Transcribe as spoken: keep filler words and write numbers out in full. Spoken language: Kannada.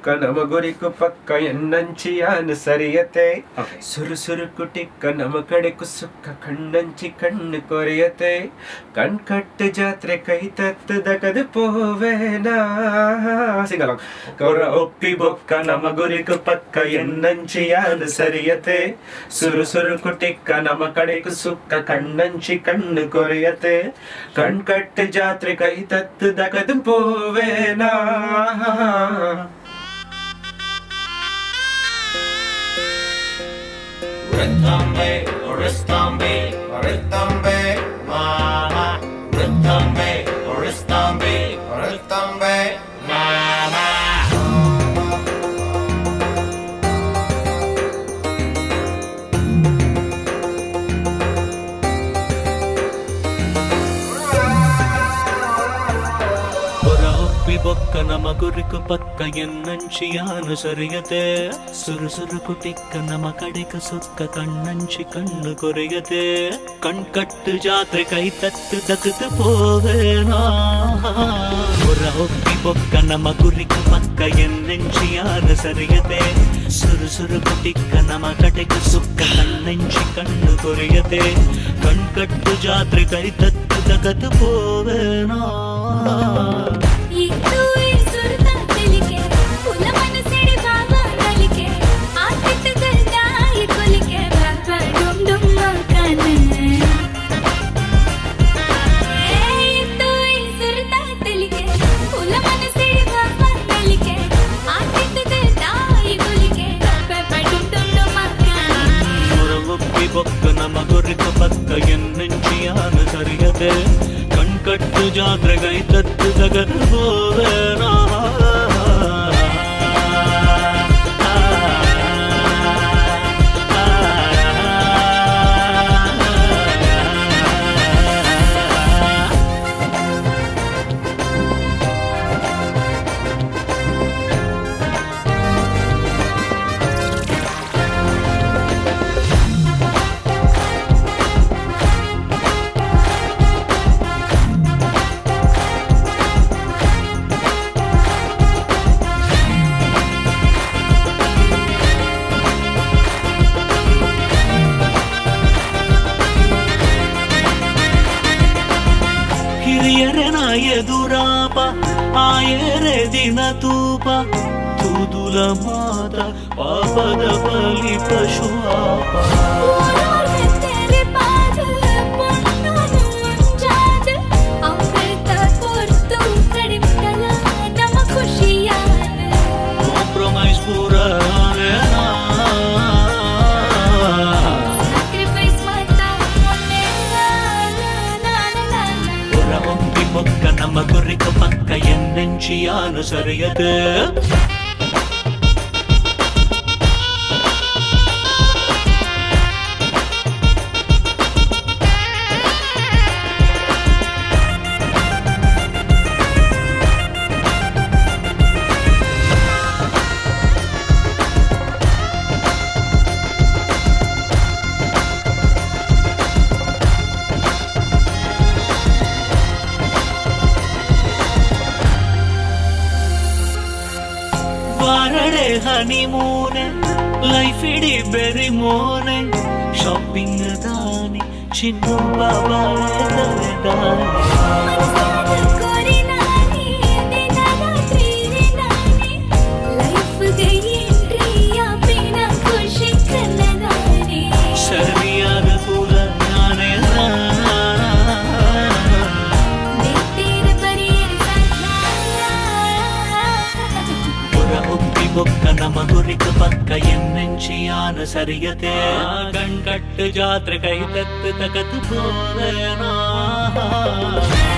ನಮ ಗುರಿಕು ಪಕ್ಕ ಎನ್ನಂಚಿಯಾನು ಸರಿಯತೆ ಸುರು ಸುರು ಕುಟಿಕ್ಕ ನಮ ಕಡೆ ಕುಸುಕ್ಕ ಕಣ್ಣಂಚಿ ಕಣ್ಣು ಕೊರೆಯತೆ ಕಣ್ಕಟ್ಟು ಜಾತ್ರೆ ಕೈ ತತ್ತು ದಕದು ಪೋವೇನಾ ಸಿಗಲ್ಲ ಕೊರ ಒಪ್ಪಿ ಬೊಕ್ಕ ನಮ ಗುರಿಕು ಪಕ್ಕ ಎನ್ನಂಚಿಯಾನು ಸರಿಯತೆ ಸುರು ಸುರು ಕುಟಿಕ್ಕ ನಮ ಕಡೆ ಕುಸುಕ್ಕ ಕಣ್ಣಂಚಿ ಕಣ್ಣು ಕೊರೆಯತೆ ಕಣ್ಕಟ್ಟು ಜಾತ್ರೆ ಕೈ ತತ್ತು ದಕದು ಪೋವೇನಾ Rithambe, Oristambe, Oristambe, Mama. Rithambe, Oristambe, Oristambe, Mama. Ora Oppibokka nama guriku pakka ennanchiyanu sariyate suru suru kutikka nama kadeka sukka kannanchi kannu koriyate kankattu jatre kai tattu dakuttu povena Ora Oppibokka nama guriku pakka ennanchiyanu sariyate suru suru kutikka nama kadeka sukka kannanchi kannu koriyate kankattu jatre kai tattu dakuttu povena Oppibokka nama guriku pakka ennanchiyanu sariyate kankattu jatre kai tattu dakattu povena ಎದುರಾಪ ಆಯರೆ ದಿನ ತೂಪ ತುದುಲ ಮಾತ ಪಾಪದ ಬಲಿ ಪಶುವಾಪ ಕಾಂಪ್ರಮೈಸ್ ಪೂರ Oppibokka nama guriku pakka ennanchiyanu sariyate honeymoon life idi berry morning shopping dani chinnu baba dale dale manasada kori nani dinala tree nani life gayi entry apina khushi kalladani sariyada pula nane Oppibokka nama guriku pakka ennanchiyanu sariyate kankattu jatre kai tattu dakattu povena